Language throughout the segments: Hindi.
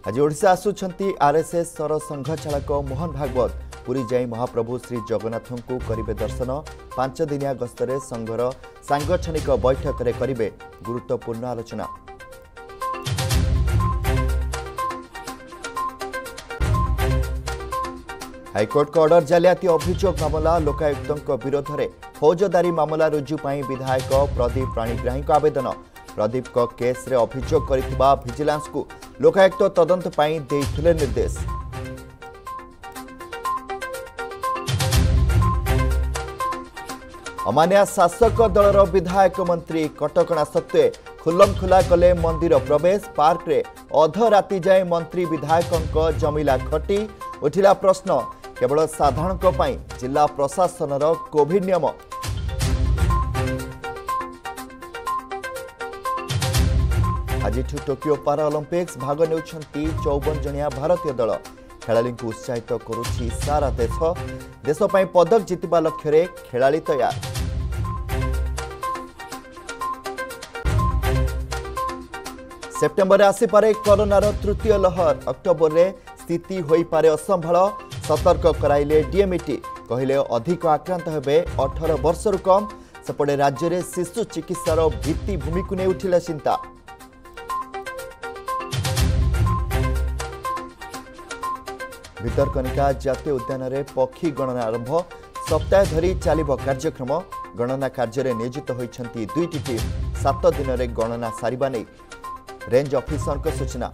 आज ओडिशा आसुछंती आरएसएस सर संघ चालक मोहन भागवत पुरी जाई महाप्रभु श्री जगन्नाथ को करिवे दर्शन 5 दिनिया गस्तरे संघर सांगठनिक बैठक रे करिवे गुरुत्वपूर्ण आलोचना। हाईकोर्ट का ऑर्डर जालियाती अभियोग मामला लोकायुक्त विरोध में फौजदारी मामला रुजु पाई विधायक प्रदीप पाणिग्राही को आवेदन। प्रदीप को केस रे अभियोग करिथिबा विजिलेंस को लोकायुक्त तदंत पाई देइथिले निर्देश। अमानिया शासक दलर विधायक मंत्री कटकणा सत्वे खुल्लमखुला कले मंदिर प्रवेश पार्क रे अधराती जाए मंत्री विधायक जमिला खटी उठिला प्रश्न केवल साधारण पाई जिला प्रशासन कोविड नियम। आज टोकियो पाराओलंपिक्स भाग नेउछंती 54 जणिया भारतीय दल। खेलाड़ी को उत्साहित करुछि सारा देश पई पदक जितिबा लक्ष्य रे खेलाड़ी तैयार। सेप्टेम्बर आसीपारे कोरोनार तृतीय लहर। अक्टोबर रे स्थिति होई पारे असंभाळ सतर्क कराइले डीएमईटी कहले अधिक आक्रांत हेबे 18 वर्षरु कम। सेपटे राज्य में शिशु चिकित्सार भित्तिभूमि को नहीं उठिला चिंता। भितरकनिका जातीय उद्यान रे पक्षी गणना आरंभ। सप्ताह धरी चलिब कार्यक्रम। गणना कार्य में नियोजित होइछंती 2टी टीम। 7 दिन में गणना सारिबा नै रेंज ऑफिसर को सूचना।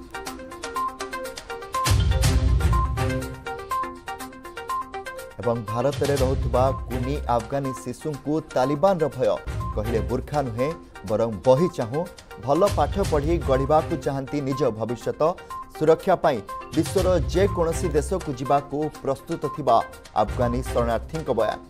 एवं भारत में रहुथबा कुनी अफगानी शिशु को तालिबान भय कहले बुर्खा नुहे बरं बही चाहूँ भल पाठ पढ़ी गढ़ा चाहती निज भविष्य सुरक्षा पाई विश्वर जेकोसी देश को जीवा प्रस्तुत थिबा अफगानी शरणार्थी बयान।